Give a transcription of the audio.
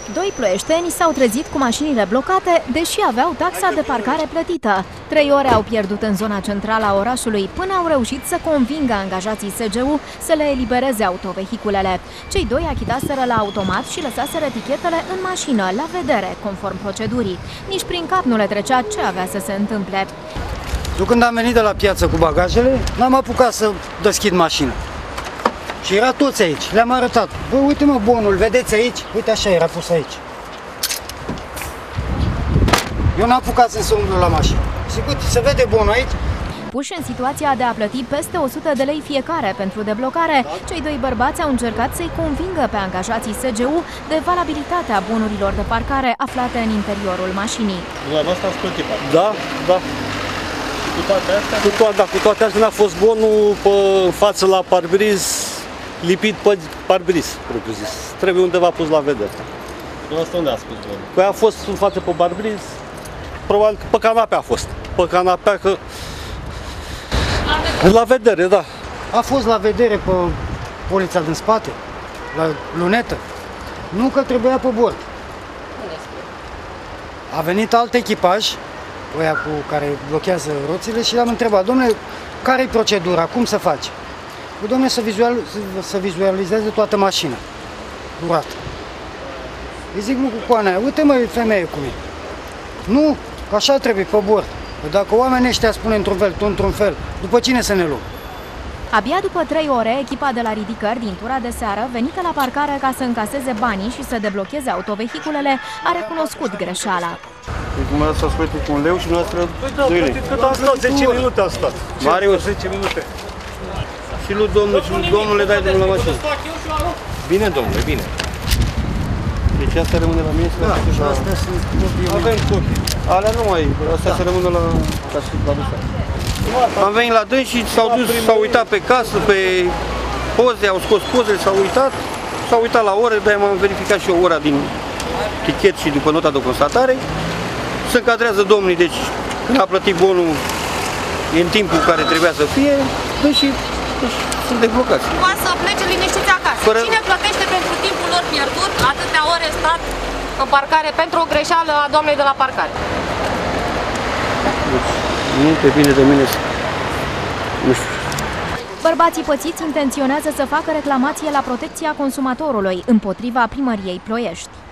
Doi ploieșteni s-au trezit cu mașinile blocate, deși aveau taxa de parcare plătită. 3 ore au pierdut în zona centrală a orașului, până au reușit să convingă angajații SGU să le elibereze autovehiculele. Cei doi achitaseră la automat și lăsaseră etichetele în mașină, la vedere, conform procedurii. Nici prin cap nu le trecea ce avea să se întâmple. Eu când am venit de la piață cu bagajele, n-am apucat să deschid mașina. Și era toți aici, le-am arătat. Bă, uite mă bonul, vedeți aici? Uite așa era pus aici. Eu n-am apucat să umblu la mașină. Sigur, se vede bonul aici? Puși în situația de a plăti peste 100 de lei fiecare pentru deblocare, cei doi bărbați au încercat să-i convingă pe angajații SGU de valabilitatea bonurilor de parcare aflate în interiorul mașinii. Dumneavoastră ați plătit parcare? Da, da. Cu toate astea? Cu toate astea n-a fost bonul pe față la parbriz, lipit pe parbriz, propriu zis. Trebuie undeva pus la vedere. Dumneavoastră unde a spus bonul? Păi a fost în față pe parbriz, probabil că pe canapea a fost. Pe canapea că... La vedere, da. A fost la vedere pe polița din spate, la lunetă. Nu că trebuia pe bord. A venit alt echipaj, ăia cu care blochează roțile, și l-am întrebat: domnule, care-i procedura, cum se face? Păi, domnule, să vizualizeze toată mașina, durată. Îi zic lui Cucoana, uite mă, femeie cum e. Nu, că așa trebuie, pe bord. Păi dacă oamenii ăștia spune într-un fel, tu într-un fel, după cine să ne luăm? Abia după 3 ore, echipa de la ridicări din tura de seară, venită la parcare ca să încaseze banii și să deblocheze autovehiculele, a recunoscut greșeala. Deci dumneavoastră ați plătit cu 1 leu și dumneavoastră 2 lei. Cât a stat? 10 minute a stat. Marius, 10 minute. și lui domnul, și lui domnul le dai drumul la mașină. Bine, domnule, bine. Deci asta rămâne la mine? Da, astea sunt copii. Avem copii. Alea nu mai, astea se rămână la dosar. Am venit la dâns și s-au dus, s-au uitat pe casă, pe poze, au scos pozele, s-au uitat la ore, de-aia m-am verificat și eu ora din tichet și după nota de constatare. Se încadrează domnii, deci când a plătit bonul în timpul care trebuia să fie, deci sunt deblocați. Poate să plece liniștiți acasă. Cine plătește pentru timpul lor pierdut, atâtea ore stat în parcare, pentru o greșeală a doamnei de la parcare? Deci, nu pe bine de mine, nu știu. Bărbații pățiți intenționează să facă reclamație la Protecția Consumatorului împotriva Primăriei Ploiești.